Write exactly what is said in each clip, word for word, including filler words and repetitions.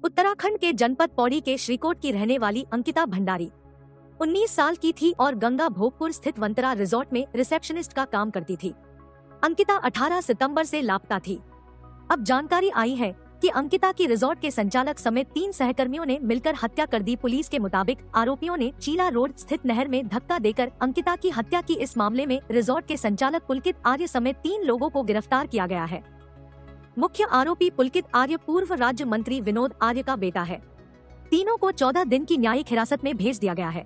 उत्तराखंड के जनपद पौड़ी के श्रीकोट की रहने वाली अंकिता भंडारी उन्नीस साल की थी और गंगा भोगपुर स्थित वंतरा रिजॉर्ट में रिसेप्शनिस्ट का काम करती थी। अंकिता अठारह सितंबर से लापता थी। अब जानकारी आई है कि अंकिता की रिजॉर्ट के संचालक समेत तीन सहकर्मियों ने मिलकर हत्या कर दी। पुलिस के मुताबिक आरोपियों ने चीला रोड स्थित नहर में धक्का देकर अंकिता की हत्या की। इस मामले में रिजॉर्ट के संचालक पुलकित आर्य समेत तीन लोगों को गिरफ्तार किया गया है। मुख्य आरोपी पुलकित आर्य पूर्व राज्य मंत्री विनोद आर्य का बेटा है। तीनों को चौदह दिन की न्यायिक हिरासत में भेज दिया गया है।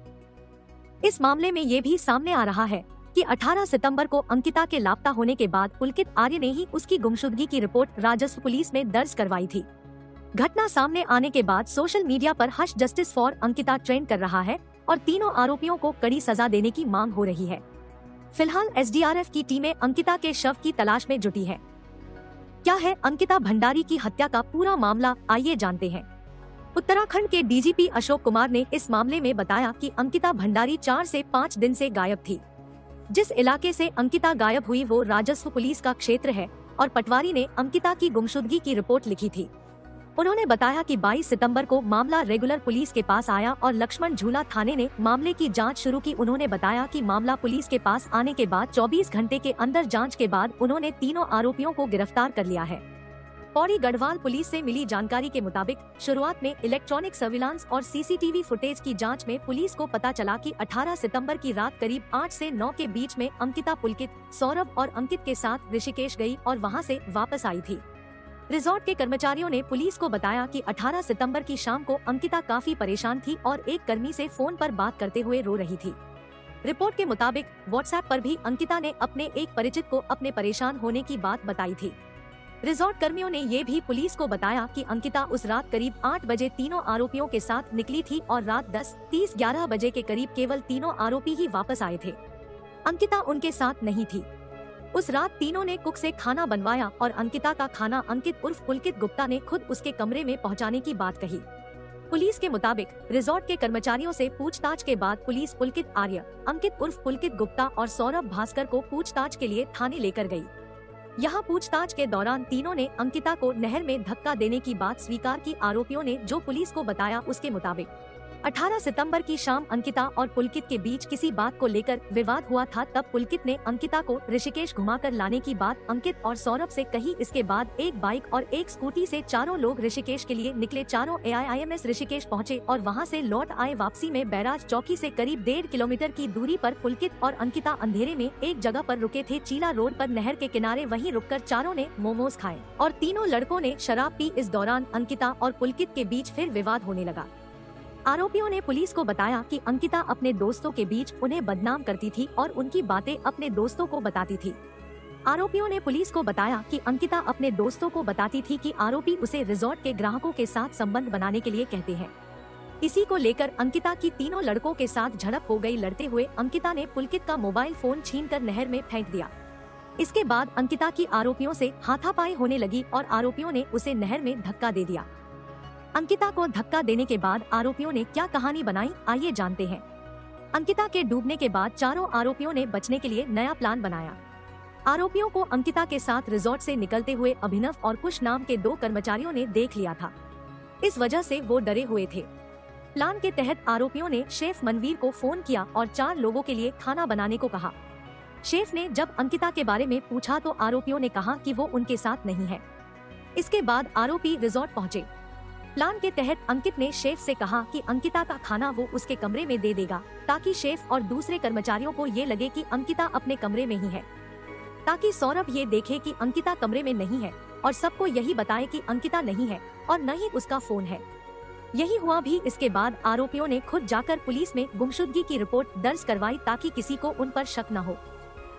इस मामले में ये भी सामने आ रहा है कि अठारह सितंबर को अंकिता के लापता होने के बाद पुलकित आर्य ने ही उसकी गुमशुदगी की रिपोर्ट राजस्व पुलिस में दर्ज करवाई थी। घटना सामने आने के बाद सोशल मीडिया पर hash justice for Ankita trend कर रहा है और तीनों आरोपियों को कड़ी सजा देने की मांग हो रही है। फिलहाल एस डी आर एफ की टीमें अंकिता के शव की तलाश में जुटी है। क्या है अंकिता भंडारी की हत्या का पूरा मामला, आइए जानते हैं। उत्तराखंड के D G P Ashok Kumar ने इस मामले में बताया कि अंकिता भंडारी चार से पाँच दिन से गायब थी। जिस इलाके से अंकिता गायब हुई वो राजस्व पुलिस का क्षेत्र है और पटवारी ने अंकिता की गुमशुदगी की रिपोर्ट लिखी थी। उन्होंने बताया कि बाईस सितंबर को मामला रेगुलर पुलिस के पास आया और लक्ष्मण झूला थाने ने मामले की जांच शुरू की। उन्होंने बताया कि मामला पुलिस के पास आने के बाद चौबीस घंटे के अंदर जांच के बाद उन्होंने तीनों आरोपियों को गिरफ्तार कर लिया है। पौड़ी गढ़वाल पुलिस से मिली जानकारी के मुताबिक शुरुआत में इलेक्ट्रॉनिक सर्विलांस और C C T V footage की जांच में पुलिस को पता चला कि अठारह सितंबर की रात करीब आठ से नौ के बीच में अंकिता पुलकित, सौरभ और अंकित के साथ ऋषिकेश गई और वहां से वापस आई थी। रिजॉर्ट के कर्मचारियों ने पुलिस को बताया कि अठारह सितंबर की शाम को अंकिता काफी परेशान थी और एक कर्मी से फोन पर बात करते हुए रो रही थी। रिपोर्ट के मुताबिक व्हाट्सएप पर भी अंकिता ने अपने एक परिचित को अपने परेशान होने की बात बताई थी। रिजॉर्ट कर्मियों ने ये भी पुलिस को बताया कि अंकिता उस रात करीब आठ बजे तीनों आरोपियों के साथ निकली थी और रात दस तीस ग्यारह बजे के करीब केवल तीनों आरोपी ही वापस आए थे। अंकिता उनके साथ नहीं थी। उस रात तीनों ने कुक से खाना बनवाया और अंकिता का खाना अंकित उर्फ पुलकित गुप्ता ने खुद उसके कमरे में पहुंचाने की बात कही। पुलिस के मुताबिक रिजॉर्ट के कर्मचारियों से पूछताछ के बाद पुलिस पुलकित आर्य, अंकित उर्फ पुलकित गुप्ता और सौरभ भास्कर को पूछताछ के लिए थाने लेकर गई। यहाँ पूछताछ के दौरान तीनों ने अंकिता को नहर में धक्का देने की बात स्वीकार की। आरोपियों ने जो पुलिस को बताया उसके मुताबिक अठारह सितंबर की शाम अंकिता और पुलकित के बीच किसी बात को लेकर विवाद हुआ था। तब पुलकित ने अंकिता को ऋषिकेश घुमाकर लाने की बात अंकित और सौरभ से कही। इसके बाद एक बाइक और एक स्कूटी से चारों लोग ऋषिकेश के लिए निकले। चारों A I I M S Rishikesh पहुंचे और वहां से लौट आए। वापसी में बैराज चौकी से करीब डेढ़ किलोमीटर की दूरी पर पुलकित और अंकिता अंधेरे में एक जगह पर रुके थे, चीला रोड पर नहर के किनारे। वहीं रुककर चारों ने मोमोज खाए और तीनों लड़कों ने शराब पी। इस दौरान अंकिता और पुलकित के बीच फिर विवाद होने लगा। आरोपियों ने पुलिस को बताया कि अंकिता अपने दोस्तों के बीच उन्हें बदनाम करती थी और उनकी बातें अपने दोस्तों को बताती थी। आरोपियों ने पुलिस को बताया कि अंकिता अपने दोस्तों को बताती थी कि आरोपी उसे रिजॉर्ट के ग्राहकों के साथ संबंध बनाने के लिए कहते हैं। इसी को लेकर अंकिता की तीनों लड़कों के साथ झड़प हो गई। लड़ते हुए अंकिता ने पुलकित का मोबाइल फोन छीनकर नहर में फेंक दिया। इसके बाद अंकिता की आरोपियों से हाथापाई होने लगी और आरोपियों ने उसे नहर में धक्का दे दिया। अंकिता को धक्का देने के बाद आरोपियों ने क्या कहानी बनाई, आइए जानते हैं। अंकिता के डूबने के बाद चारों आरोपियों ने बचने के लिए नया प्लान बनाया। आरोपियों को अंकिता के साथ रिजॉर्ट से निकलते हुए अभिनव और कुश नाम के दो कर्मचारियों ने देख लिया था। इस वजह से वो डरे हुए थे। प्लान के तहत आरोपियों ने शेफ मनवीर को फोन किया और चार लोगों के लिए खाना बनाने को कहा। शेफ ने जब अंकिता के बारे में पूछा तो आरोपियों ने कहा कि वो उनके साथ नहीं है। इसके बाद आरोपी रिजॉर्ट पहुँचे। प्लान के तहत अंकित ने शेफ से कहा कि अंकिता का खाना वो उसके कमरे में दे देगा ताकि शेफ और दूसरे कर्मचारियों को ये लगे कि अंकिता अपने कमरे में ही है, ताकि सौरभ ये देखे कि अंकिता कमरे में नहीं है और सबको यही बताए कि अंकिता नहीं है और न ही उसका फोन है। यही हुआ भी। इसके बाद आरोपियों ने खुद जाकर पुलिस में गुमशुदगी की रिपोर्ट दर्ज करवाई ताकि किसी को उन पर शक न हो।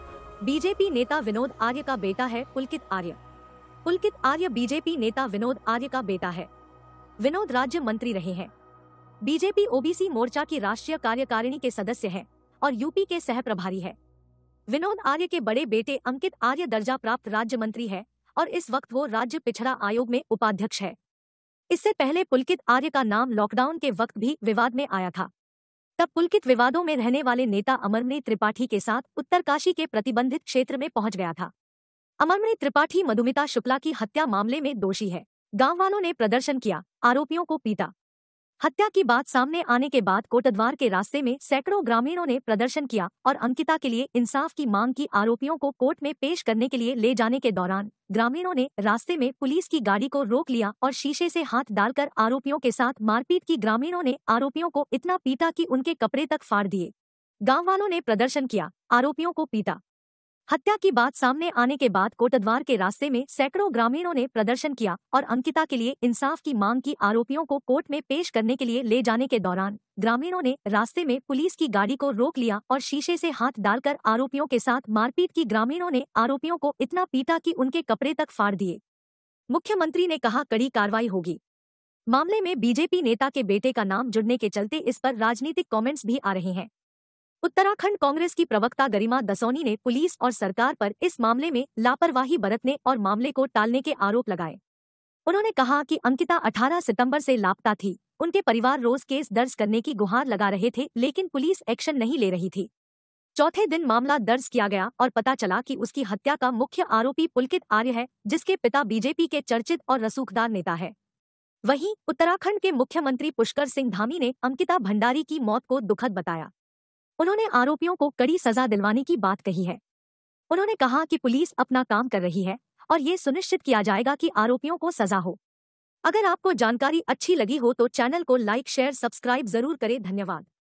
बीजेपी नेता विनोद आर्य का बेटा है पुलकित आर्य। पुलकित आर्य बीजेपी नेता विनोद आर्य का बेटा है। विनोद राज्य मंत्री रहे हैं। बीजेपी ओ बी सी मोर्चा की राष्ट्रीय कार्यकारिणी के सदस्य हैं और यूपी के सह प्रभारी है। विनोद आर्य के बड़े बेटे अंकित आर्य दर्जा प्राप्त राज्य मंत्री है और इस वक्त वो राज्य पिछड़ा आयोग में उपाध्यक्ष है। इससे पहले पुलकित आर्य का नाम लॉकडाउन के वक्त भी विवाद में आया था। तब पुलकित विवादों में रहने वाले नेता अमरमणि त्रिपाठी के साथ उत्तरकाशी के प्रतिबंधित क्षेत्र में पहुंच गया था। अमरमणि त्रिपाठी मधुमिता शुक्ला की हत्या मामले में दोषी है। गांव वालों ने प्रदर्शन किया, आरोपियों को पीटा। हत्या की बात सामने आने के बाद कोटद्वार के रास्ते में सैकड़ों ग्रामीणों ने प्रदर्शन किया और अंकिता के लिए इंसाफ की मांग की। आरोपियों को कोर्ट में पेश करने के लिए ले जाने के दौरान ग्रामीणों ने रास्ते में पुलिस की गाड़ी को रोक लिया और शीशे से हाथ डालकर आरोपियों के साथ मारपीट की। ग्रामीणों ने आरोपियों को इतना पीटा कि उनके कपड़े तक फाड़ दिए। गाँव वालों ने प्रदर्शन किया, आरोपियों को पीटा। हत्या की बात सामने आने के बाद कोटद्वार के रास्ते में सैकड़ों ग्रामीणों ने प्रदर्शन किया और अंकिता के लिए इंसाफ की मांग की। आरोपियों को कोर्ट में पेश करने के लिए ले जाने के दौरान ग्रामीणों ने रास्ते में पुलिस की गाड़ी को रोक लिया और शीशे से हाथ डालकर आरोपियों के साथ मारपीट की। ग्रामीणों ने आरोपियों को इतना पीटा कि उनके कपड़े तक फाड़ दिए। मुख्यमंत्री ने कहा, कड़ी कार्रवाई होगी। मामले में बीजेपी नेता के बेटे का नाम जुड़ने के चलते इस पर राजनीतिक कमेंट्स भी आ रहे हैं। उत्तराखंड कांग्रेस की प्रवक्ता गरिमा दसौनी ने पुलिस और सरकार पर इस मामले में लापरवाही बरतने और मामले को टालने के आरोप लगाए। उन्होंने कहा कि अंकिता अठारह सितंबर से लापता थी। उनके परिवार रोज केस दर्ज करने की गुहार लगा रहे थे, लेकिन पुलिस एक्शन नहीं ले रही थी। चौथे दिन मामला दर्ज किया गया और पता चला कि उसकी हत्या का मुख्य आरोपी पुलकित आर्य है, जिसके पिता बीजेपी के चर्चित और रसूखदार नेता है। वहीं उत्तराखंड के मुख्यमंत्री पुष्कर सिंह धामी ने अंकिता भंडारी की मौत को दुखद बताया। उन्होंने आरोपियों को कड़ी सजा दिलवाने की बात कही है। उन्होंने कहा कि पुलिस अपना काम कर रही है और ये सुनिश्चित किया जाएगा कि आरोपियों को सजा हो। अगर आपको जानकारी अच्छी लगी हो तो चैनल को लाइक, शेयर, सब्सक्राइब जरूर करें। धन्यवाद।